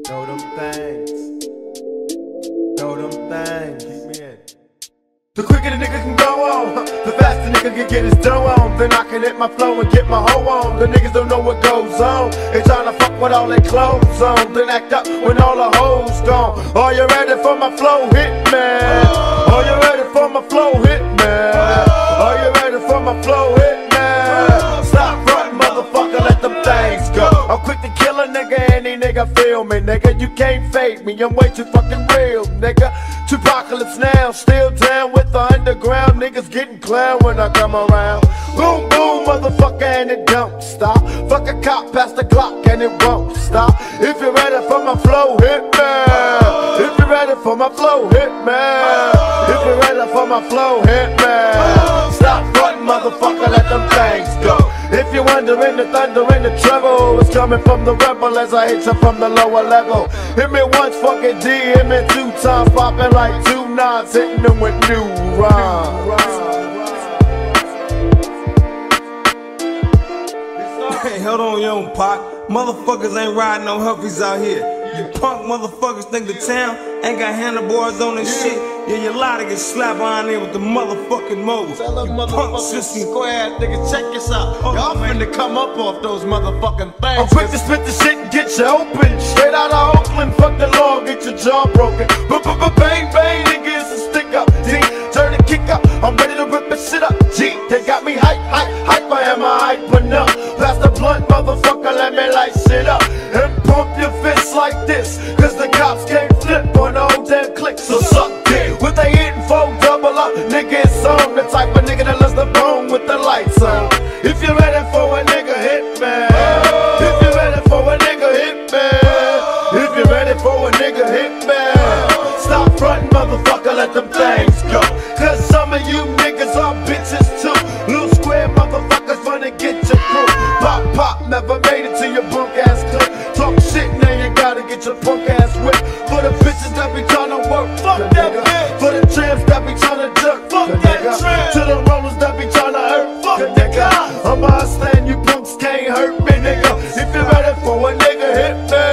Throw them things. Throw them things. Keep me in. The quicker the nigga can go on, the faster nigga can get his dough on. Then I can hit my flow and get my hoe on. The niggas don't know what goes on. They tryna fuck with all their clothes on, then act up when all the hoes gone. Are you ready for my flow, hitman? Are you ready for my flow, hitman? Are you ready for my flow, hitman? Stop frontin', motherfucker, let them things go. I'm quick to kill a nigga, any nigga feel me, nigga. You can't fake me, I'm way too fucking real, nigga. Tupacalypse now, still down with the underground. Niggas getting clown when I come around. Boom, boom, motherfucker, and it don't stop. Fuck a cop past the clock and it won't stop. If you're ready for my flow, hit me. If you're ready for my flow, hit me. If you're ready for my flow, hit me. Stop frontin', motherfucker, let them things go. If you're wondering, the thunder and the treble is coming from the rebel as I hit you from the lower level. Hit me once, fucking D, hit me 2 times, popping like 2 nines, hitting them with new rhymes. Hey, hold on, young Pac. Motherfuckers ain't riding no Huffies out here. You punk motherfuckers think the town ain't got handlebars on this shit. Yeah, you lie to get slapped on in with the motherfucking moves. Tell them motherfucking square nigga, check this out. Y'all finna come up off those motherfucking things. I'm quick to spit the shit and get you open. Straight out of Oakland, fuck the law, get your jaw broken. Bang bang, nigga, it's a stick up. D, turn the kick up. I'm ready to rip this shit up. G, they got me hype. I am a hypin' up. Pass the blunt, motherfucker, let me light shit up. And pump your fists like this, cause the cops can't flip on the whole damn click. So suck dick. What they hitting for, double up. Nigga, it's on. The type of nigga that loves the bone with the lights on. If you're ready for a nigga, hit me. If you're ready for a nigga, hit me. If you're ready for a nigga, hit me. Stop frontin', motherfucker, let them things go. Cause some of you niggas are bitches too. Little square motherfuckers wanna get your crew. Pop, never made it to your punk ass clip. Talk shit, now you gotta get your punk ass whipped. For the bitches that be tryna work, fuck that bitch. For the tramps that be tryna jerk, fuck that tramp. To the rollers that be tryna hurt, fuck nigga. I'm a stand, you punks can't hurt me, nigga. If you're ready for a nigga, hit me.